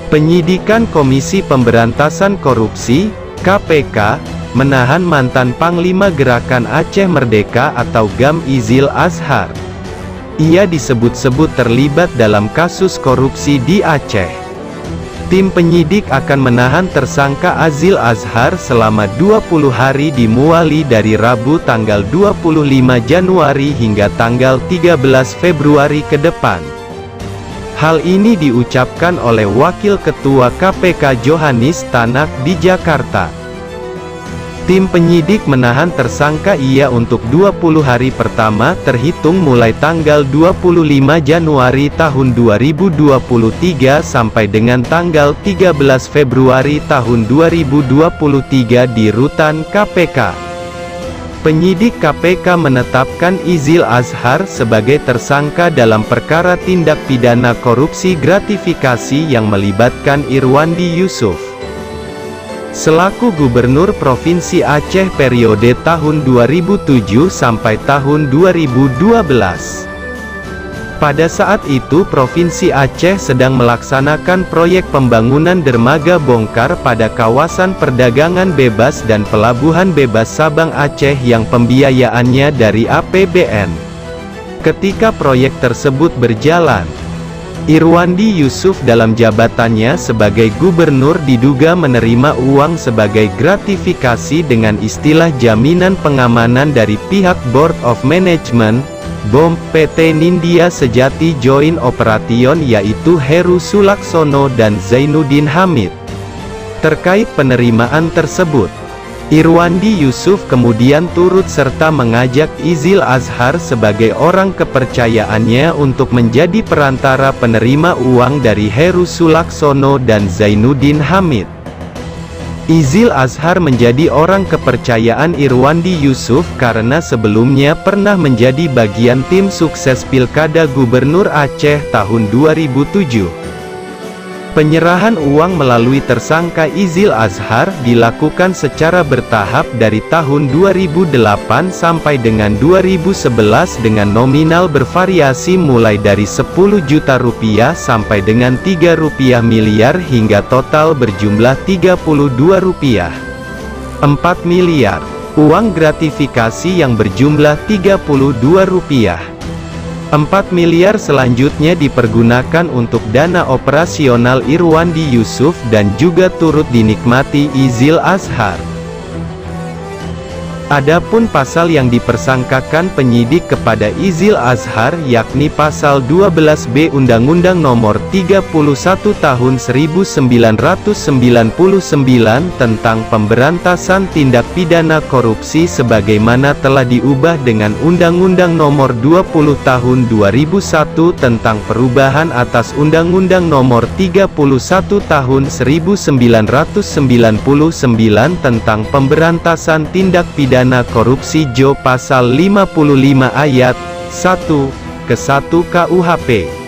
Penyidikan Komisi Pemberantasan Korupsi, KPK, menahan mantan Panglima Gerakan Aceh Merdeka atau GAM Izil Azhar. Ia disebut-sebut terlibat dalam kasus korupsi di Aceh. Tim penyidik akan menahan tersangka Izil Azhar selama 20 hari di Muali dari Rabu tanggal 25 Januari hingga tanggal 13 Februari ke depan. Hal ini diucapkan oleh Wakil Ketua KPK Johanis Tanak di Jakarta. Tim penyidik menahan tersangka ia untuk 20 hari pertama terhitung mulai tanggal 25 Januari tahun 2023 sampai dengan tanggal 13 Februari tahun 2023 di Rutan KPK. Penyidik KPK menetapkan Izil Azhar sebagai tersangka dalam perkara tindak pidana korupsi gratifikasi yang melibatkan Irwandi Yusuf. Selaku Gubernur Provinsi Aceh periode tahun 2007 sampai tahun 2012. Pada saat itu Provinsi Aceh sedang melaksanakan proyek pembangunan dermaga bongkar pada kawasan perdagangan bebas dan pelabuhan bebas Sabang Aceh yang pembiayaannya dari APBN. Ketika proyek tersebut berjalan, Irwandi Yusuf dalam jabatannya sebagai gubernur diduga menerima uang sebagai gratifikasi dengan istilah jaminan pengamanan dari pihak Board of Management BOM PT Nindya Sejati Joint Operation yaitu Heru Sulaksono dan Zainuddin Hamid. Terkait penerimaan tersebut, Irwandi Yusuf kemudian turut serta mengajak Izil Azhar sebagai orang kepercayaannya untuk menjadi perantara penerima uang dari Heru Sulaksono dan Zainuddin Hamid. Izil Azhar menjadi orang kepercayaan Irwandi Yusuf karena sebelumnya pernah menjadi bagian tim sukses Pilkada Gubernur Aceh tahun 2007. Penyerahan uang melalui tersangka Izil Azhar dilakukan secara bertahap dari tahun 2008 sampai dengan 2011 dengan nominal bervariasi mulai dari 10 juta rupiah sampai dengan 3 rupiah miliar hingga total berjumlah 32 rupiah 4 miliar. Uang gratifikasi yang berjumlah 32 rupiah 4 miliar selanjutnya dipergunakan untuk dana operasional Irwandi Yusuf dan juga turut dinikmati Izil Azhar. Adapun pasal yang dipersangkakan penyidik kepada Izil Azhar yakni pasal 12B Undang-Undang Nomor 31 Tahun 1999 tentang pemberantasan tindak pidana korupsi sebagaimana telah diubah dengan Undang-Undang Nomor 20 Tahun 2001 tentang perubahan atas Undang-Undang Nomor 31 Tahun 1999 tentang pemberantasan tindak pidana korupsi Jo pasal 55 ayat 1 ke 1 KUHP.